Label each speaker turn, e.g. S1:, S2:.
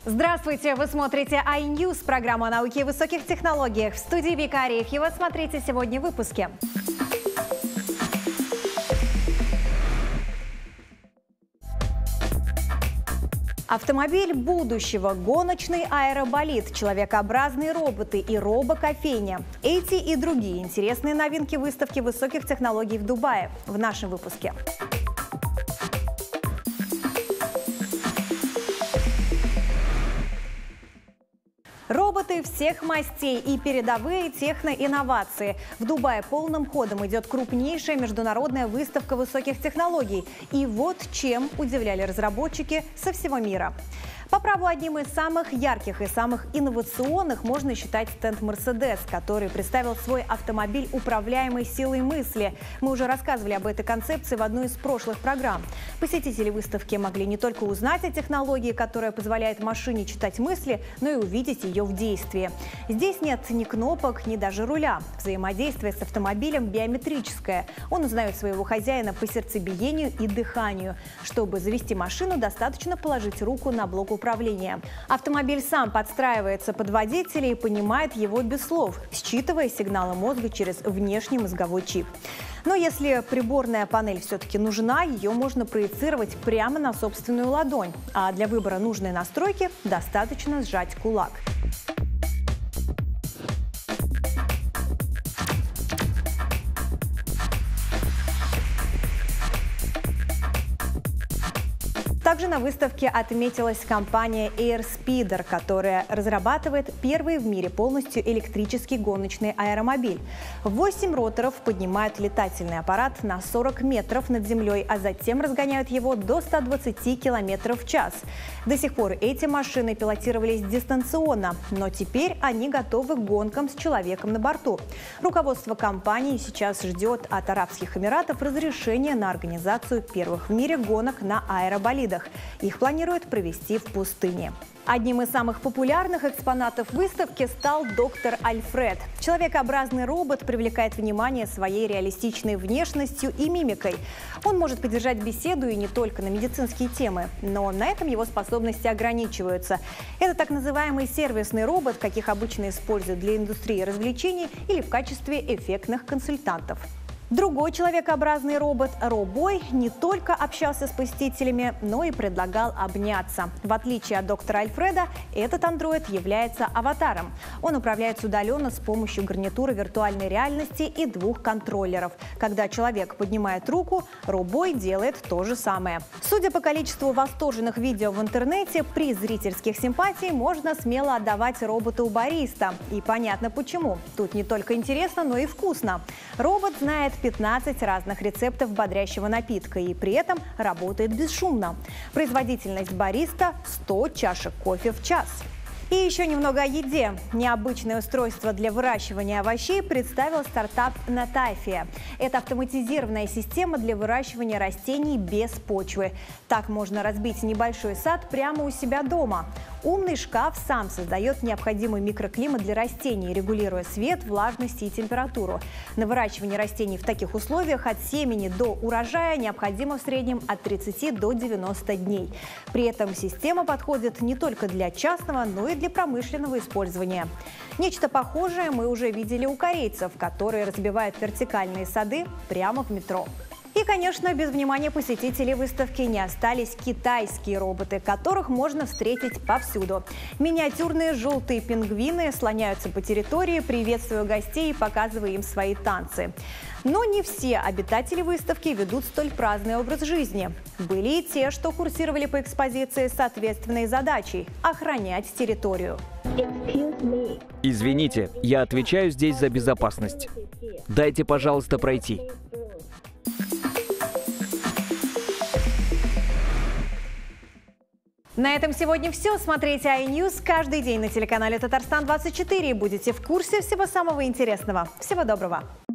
S1: Здравствуйте! Вы смотрите iNews, программу о науке и высоких технологиях. В студии Вика Арефьева. Смотрите сегодня в выпуске. Автомобиль будущего, гоночный аэроболид, человекообразные роботы и робокофейня. Эти и другие интересные новинки выставки высоких технологий в Дубае в нашем выпуске. Роботы всех мастей и передовые техноинновации. В Дубае полным ходом идет крупнейшая международная выставка высоких технологий. И вот чем удивляли разработчики со всего мира. По праву одним из самых ярких и самых инновационных можно считать стенд Mercedes, который представил свой автомобиль управляемой силой мысли. Мы уже рассказывали об этой концепции в одной из прошлых программ. Посетители выставки могли не только узнать о технологии, которая позволяет машине читать мысли, но и увидеть ее в действии. Здесь нет ни кнопок, ни даже руля. Взаимодействие с автомобилем биометрическое. Он узнает своего хозяина по сердцебиению и дыханию. Чтобы завести машину, достаточно положить руку на блок управления. Автомобиль сам подстраивается под водителя и понимает его без слов, считывая сигналы мозга через внешний мозговой чип. Но если приборная панель все-таки нужна, ее можно проецировать прямо на собственную ладонь. А для выбора нужной настройки достаточно сжать кулак. Также на выставке отметилась компания Airspeeder, которая разрабатывает первый в мире полностью электрический гоночный аэромобиль. 8 роторов поднимают летательный аппарат на 40 метров над землей, а затем разгоняют его до 120 км в час. До сих пор эти машины пилотировались дистанционно, но теперь они готовы к гонкам с человеком на борту. Руководство компании сейчас ждет от Арабских Эмиратов разрешения на организацию первых в мире гонок на аэроболидах. Их планируют провести в пустыне. Одним из самых популярных экспонатов выставки стал доктор Альфред. Человекообразный робот привлекает внимание своей реалистичной внешностью и мимикой. Он может поддержать беседу и не только на медицинские темы, но на этом его способности ограничиваются. Это так называемый сервисный робот, каких обычно используют для индустрии развлечений или в качестве эффектных консультантов. Другой человекообразный робот Робой не только общался с посетителями, но и предлагал обняться. В отличие от доктора Альфреда, этот андроид является аватаром. Он управляется удаленно с помощью гарнитуры виртуальной реальности и 2 контроллеров. Когда человек поднимает руку, Робой делает то же самое. Судя по количеству восторженных видео в интернете, приз зрительских симпатий можно смело отдавать роботу бариста. И понятно почему. Тут не только интересно, но и вкусно. Робот знает 15 разных рецептов бодрящего напитка и при этом работает бесшумно. Производительность бариста – 100 чашек кофе в час. И еще немного о еде. Необычное устройство для выращивания овощей представил стартап Natafia. Это автоматизированная система для выращивания растений без почвы. Так можно разбить небольшой сад прямо у себя дома. Умный шкаф сам создает необходимый микроклимат для растений, регулируя свет, влажность и температуру. На выращивание растений в таких условиях от семени до урожая необходимо в среднем от 30 до 90 дней. При этом система подходит не только для частного, но и для промышленного использования. Нечто похожее мы уже видели у корейцев, которые разбивают вертикальные сады прямо в метро. И, конечно, без внимания посетителей выставки не остались китайские роботы, которых можно встретить повсюду. Миниатюрные желтые пингвины слоняются по территории, приветствуя гостей и показывая им свои танцы. Но не все обитатели выставки ведут столь праздный образ жизни. Были и те, что курсировали по экспозиции с ответственной задачей – охранять территорию.
S2: Извините, я отвечаю здесь за безопасность. Дайте, пожалуйста, пройти.
S1: На этом сегодня все. Смотрите iNews каждый день на телеканале Татарстан 24 и будете в курсе всего самого интересного. Всего доброго!